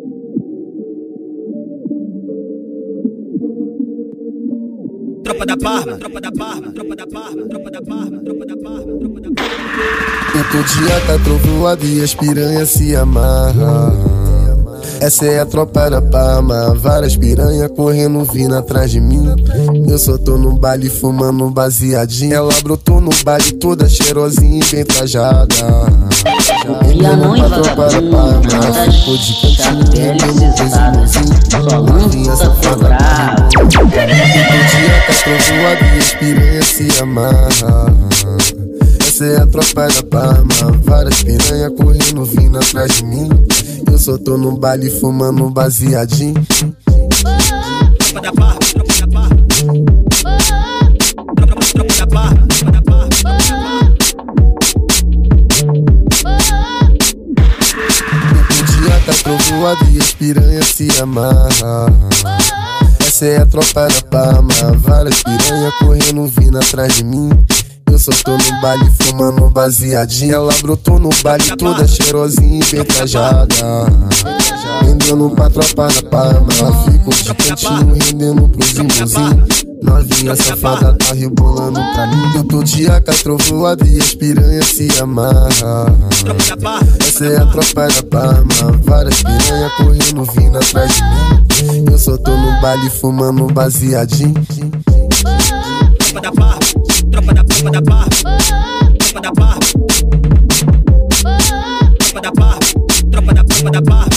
Tropa da Parma, tropa da Parma, tropa da Parma, tropa da Parma, tropa da Parma, tropa da Parma. Todo dia tá trovoado e as piranhas se amarram. Essa é a tropa da Parma, várias piranha correndo vindo atrás de mim. Eu só tô no baile fumando baseadinho. Ela brotou no baile toda cheirosinha e bem trajada. E a mãe vagabunda, ficou de cantinho, só lança safada. Todo dia tá trovoado e as piranha se amarram. Essa é a tropa da Parma, várias piranha correndo vindo atrás de mim. Eu só tô no baile fumando baseadinho. Tropa da Parma, tropa da Parma, tropa da Parma, tropa da Parma, tropa da Parma. Todo dia tá trovoado e as piranha se amarram. Essa é a tropa da Parma, várias piranha correndo vindo atrás de mim. Eu só tô no baile fumando baseadinha. Ela brotou no baile toda cheirosinha e bem trajada. Rendendo pra tropa da Parma, ficou de cantinho rendendo pros irmãozinhos. Novinha safada tá rebolando pra mim. Todo dia com a trovoada e as piranha se amarram. Essa é a tropa da Parma, várias piranha correndo vindo atrás de mim. Eu só tô no baile fumando baseadinho. Tropa da Parma, tropa da Parma, tropa da Parma, tropa da Parma, tropa da Parma, tropa da Parma.